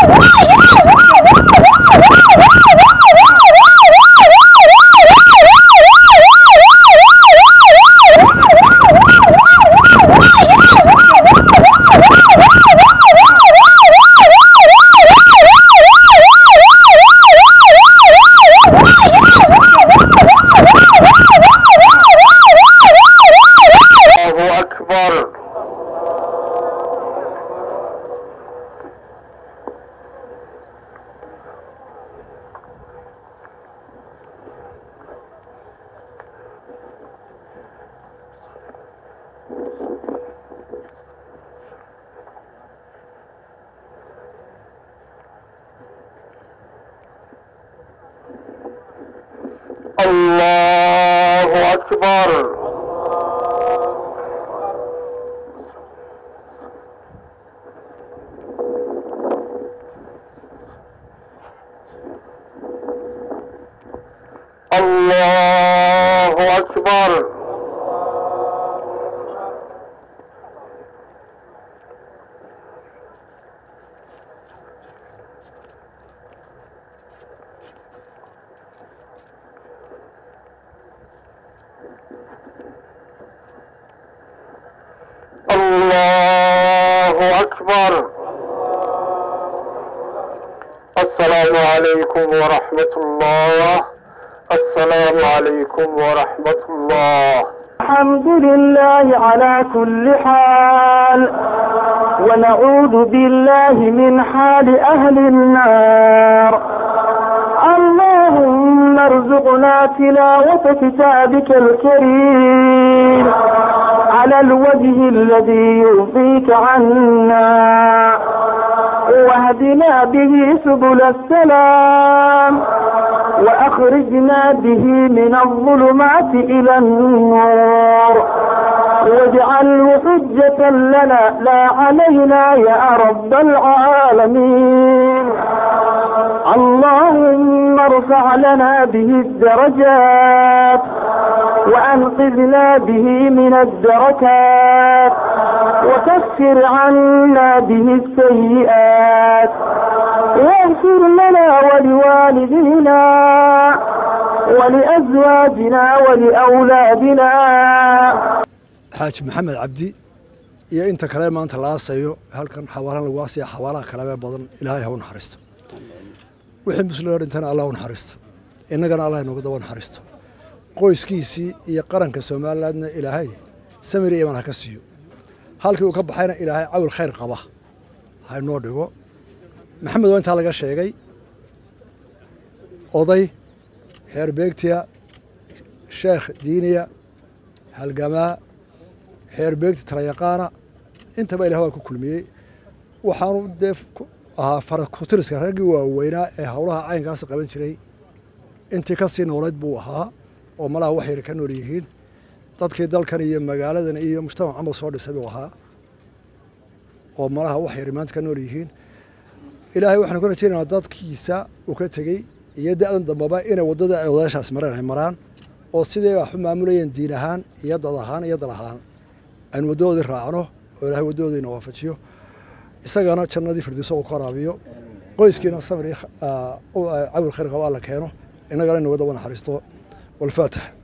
الله أكبر. الله أكبر. الله أكبر. السلام عليكم ورحمة الله. السلام عليكم ورحمة الله. الحمد لله على كل حال، ونعوذ بالله من حال أهل النار. اللهم ارزقنا تلاوة كتابك الكريم على الوجه الذي يرضيك عنا، واهدنا به سبل السلام، وأخرجنا به من الظلمات إلى النور، واجعله حجة لنا لا علينا يا رب العالمين. اللهم ارفع لنا به الدرجات، وأنقذنا به من الدركات، وكفر عنا به السيئات، واغفر لنا ولوالدينا ولأزواجنا ولأولادنا. حاج محمد عبدي iyo inta kale maanta la aasayo halkan xawaalan lagu aasaya xawaalaha kale badan ilaahay ha u naxariisto wixii muslimin intana Allah u naxariisto innagana Allah inooga daba naxariisto qoyskiisii iyo qaranka Soomaaliyeedna ilaahay samir iyo iman ha ka siiyo halkii uu ka baxayna ilaahay cawl khayr qaba ha inoo dhigo maxamed waa inta laga sheegay oday xeer beegtiya sheekh diiniya halgamaa xeer beegti talayaqaana intaba ilaahay waa ku kulmiyey waxaanu deef ahaa farakutiriska raggii waaweynaa ee howlaha caynkaas qaban jiray intii ka sii noolayd buu ahaa oo malaha wax yar ka nool yihiin dadkii dalkan iyo magaaladan iyo mujtamac camal soo dhisay buu ahaa oo malaha wax yar maanta ka nool yihiin ilaahay waxaan ku rajaynaynaa dadkiisa uu ka tegey iyo da'dan dambaba inay waddada ay odaashaas maraan oo sidee wax u maamulayeen diin ahaan iyo dad ahaan iyo dal ahaan aan waddadoodii raacno oo ilaahay waddadoodiina waafajiyo isagana jannadii firdawso uu ka waraabiyo qoyskiina samir cawl khayr qaba alla keeno innagana inooga daba naxariisto والفاتح.